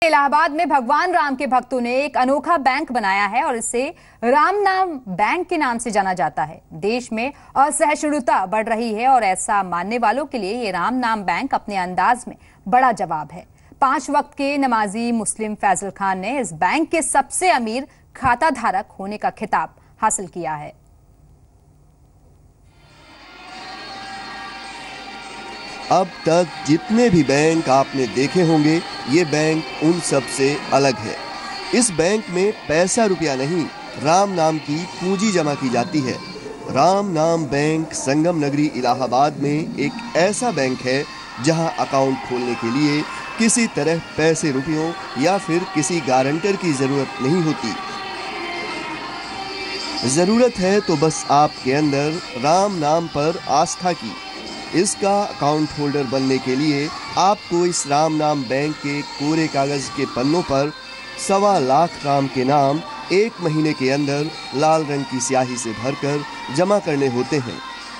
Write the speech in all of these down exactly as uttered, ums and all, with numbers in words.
इलाहाबाद में भगवान राम के भक्तों ने एक अनोखा बैंक बनाया है और इसे राम नाम बैंक के नाम से जाना जाता है। देश में असहिष्णुता बढ़ रही है और ऐसा मानने वालों के लिए ये राम नाम बैंक अपने अंदाज में बड़ा जवाब है। पांच वक्त के नमाजी मुस्लिम फैजल खान ने इस बैंक के सबसे अमीर खाता धारक होने का खिताब हासिल किया है। अब तक जितने भी बैंक आपने देखे होंगे, ये बैंक उन सब से अलग है। इस बैंक में पैसा रुपया नहीं, राम नाम की पूंजी जमा की जाती है। राम नाम बैंक संगम नगरी इलाहाबाद में एक ऐसा बैंक है जहां अकाउंट खोलने के लिए किसी तरह पैसे रुपयों या फिर किसी गारंटर की जरूरत नहीं होती। जरूरत है तो बस आपके अंदर राम नाम पर आस्था की। इसका अकाउंट होल्डर बनने के लिए आपको इस राम नाम बैंक के कोरे कागज के पन्नों पर सवा लाख राम के नाम एक महीने के अंदर लाल रंग की स्याही से भरकर जमा करने होते हैं।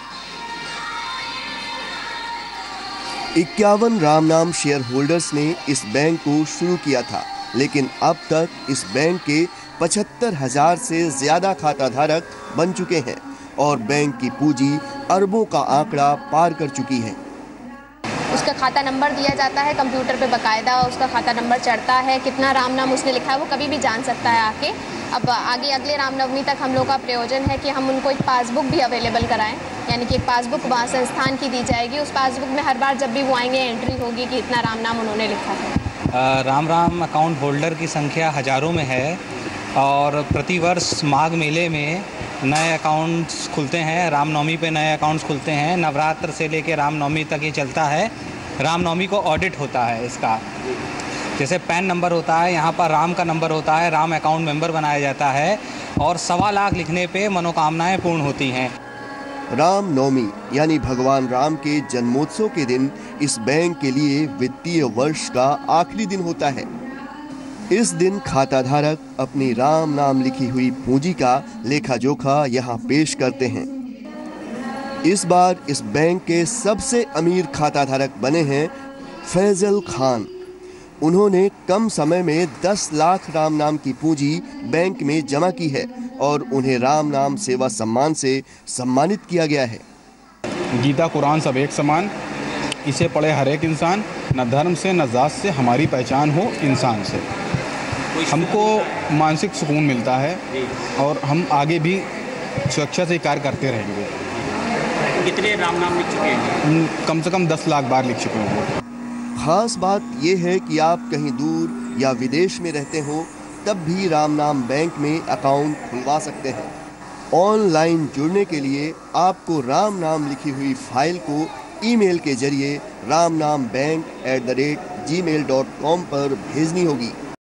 इक्यावन राम नाम शेयर होल्डर्स ने इस बैंक को शुरू किया था, लेकिन अब तक इस बैंक के पचहत्तर हजार से ज्यादा खाता धारक बन चुके हैं और बैंक की पूंजी अरबों का आंकड़ा पार कर चुकी है। उसका खाता नंबर दिया जाता है कंप्यूटर पे, बकायदा उसका खाता नंबर चढ़ता है। कितना राम नाम उसने लिखा है वो कभी भी जान सकता है आके। अब आगे अगले रामनवमी तक हम लोग का प्रयोजन है कि हम उनको एक पासबुक भी अवेलेबल कराएं, यानी कि एक पासबुक वहाँ संस्थान की दी जाएगी। उस पासबुक में हर बार जब भी वो आएंगे एंट्री होगी कि इतना राम नाम उन्होंने लिखा है। राम राम अकाउंट होल्डर की संख्या हजारों में है और प्रतिवर्ष माघ मेले में नए अकाउंट्स खुलते हैं। रामनवमी पे नए अकाउंट्स खुलते हैं। नवरात्र से लेकर रामनवमी तक ये चलता है। रामनवमी को ऑडिट होता है इसका, जैसे पैन नंबर होता है, यहाँ पर राम का नंबर होता है, राम अकाउंट मेंबर बनाया जाता है और सवा लाख लिखने पे मनोकामनाएं पूर्ण होती हैं। रामनवमी यानी भगवान राम के जन्मोत्सव के दिन इस बैंक के लिए वित्तीय वर्ष का आखिरी दिन होता है। इस दिन खाता धारक अपनी राम नाम लिखी हुई पूंजी का लेखा जोखा यहाँ पेश करते हैं। इस बार इस बैंक के सबसे अमीर खाता धारक बने हैं फैजल खान। उन्होंने कम समय में दस लाख राम नाम की पूंजी बैंक में जमा की है और उन्हें राम नाम सेवा सम्मान से सम्मानित किया गया है। गीता कुरान सब एक समान, इसे पढ़े हर एक इंसान, न धर्म से न जात से हमारी पहचान हो इंसान से। हमको मानसिक सुकून मिलता है और हम आगे भी सुरक्षा से कार्य करते रहेंगे। कितने राम नाम लिख चुके हैं? कम से कम दस लाख बार लिख चुके हैं। खास बात यह है कि आप कहीं दूर या विदेश में रहते हो तब भी राम नाम बैंक में अकाउंट खुलवा सकते हैं। ऑनलाइन जुड़ने के लिए आपको राम नाम लिखी हुई फाइल को ईमेल के जरिए Ram Naam bank at the rate G mail dot com पर भेजनी होगी।